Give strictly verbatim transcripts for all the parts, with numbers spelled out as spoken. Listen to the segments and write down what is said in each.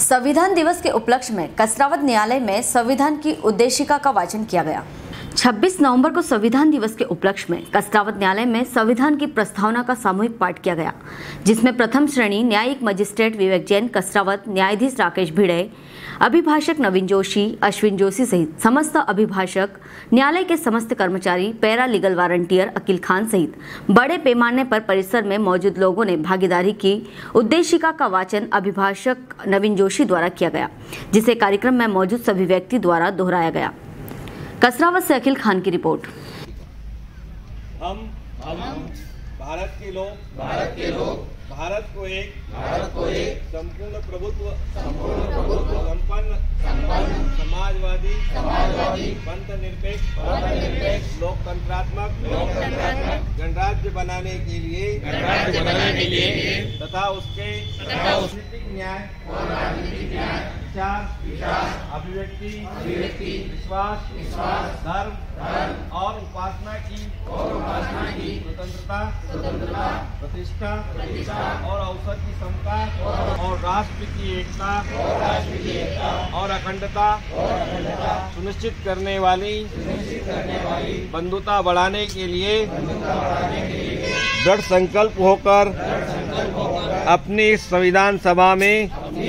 संविधान दिवस के उपलक्ष्य में कसरावत न्यायालय में संविधान की उद्देशिका का वाचन किया गया। छब्बीस नवंबर को संविधान दिवस के उपलक्ष्य में कसरावत न्यायालय में संविधान की प्रस्तावना का सामूहिक पाठ किया गया, जिसमें प्रथम श्रेणी न्यायिक मजिस्ट्रेट विवेक जैन कसरावत, न्यायाधीश राकेश भिड़े, अभिभाषक नवीन जोशी, अश्विन जोशी सहित समस्त अभिभाषक, न्यायालय के समस्त कर्मचारी, paralegal volunteer Akil Khan सहित बड़े पैमाने पर परिसर में मौजूद लोगों ने भागीदारी की। उद्देशिका का वाचन अभिभाषक नवीन जोशी द्वारा किया गया, जिसे कार्यक्रम में मौजूद सभी व्यक्ति द्वारा दोहराया गया। कसरावत से अकील खान की रिपोर्ट। हम हम भारत के लोग भारत के लोग भारत को एक भारत को एक संपूर्ण प्रभुत्व संपूर्ण प्रभुत्व संपन्न संपन्न समाजवादी समाजवादी पंथ निरपेक्ष पंथ निरपेक्ष लोकतंत्रात्मक लोकतंत्रात्मक गणराज्य बनाने के लिए गणराज्य बनाने के लिए तथा उसके तथा राजनीतिक न्याय और राजनीतिक न्याय विचार विचार अभिव्यक्ति अभिव्यक्ति विश्वास विश्वास धर्म धर्म और उपासना की और उपासना की स्वतंत्रता स्वतंत्रता प्रतिष्ठा प्रतिष्ठा और अवसर की समता और राष्ट्र की एकता और राष्ट्र की एकता और अखंडता और अखंडता सुनिश्चित करने वाली सुनिश्चित करने वाली बंधुता बढ़ाने के लिए दृढ़ संकल्प होकर अपनी संविधान सभा में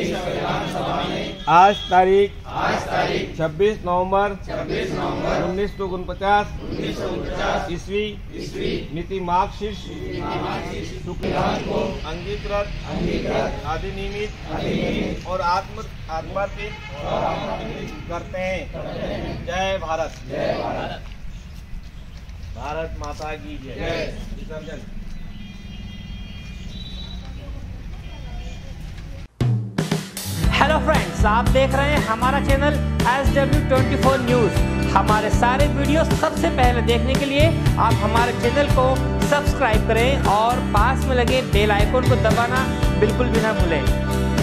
आज तारीख आज तारीख छब्बीस नवंबर छब्बीस नवंबर उन्नीस सौ उनपचास उन्नीस सौ उनपचास ईस्वी ईस्वी नीति मार्क्सिस्ट संविधान को अंगीकृत अंगीकृत अधिनियमित अधिनियमित और आत्म आत्मर्पित करते हैं। जय भारत। जय भारत। भारत माता की जय। विसर्जन। हेलो फ्रेंड्स, आप देख रहे हैं हमारा channel S W twenty four news. हमारे सारे वीडियो सबसे पहले देखने के लिए आप हमारे चैनल को सब्सक्राइब करें और पास में लगे बेल आइकन को दबाना बिल्कुल भी ना भूलें।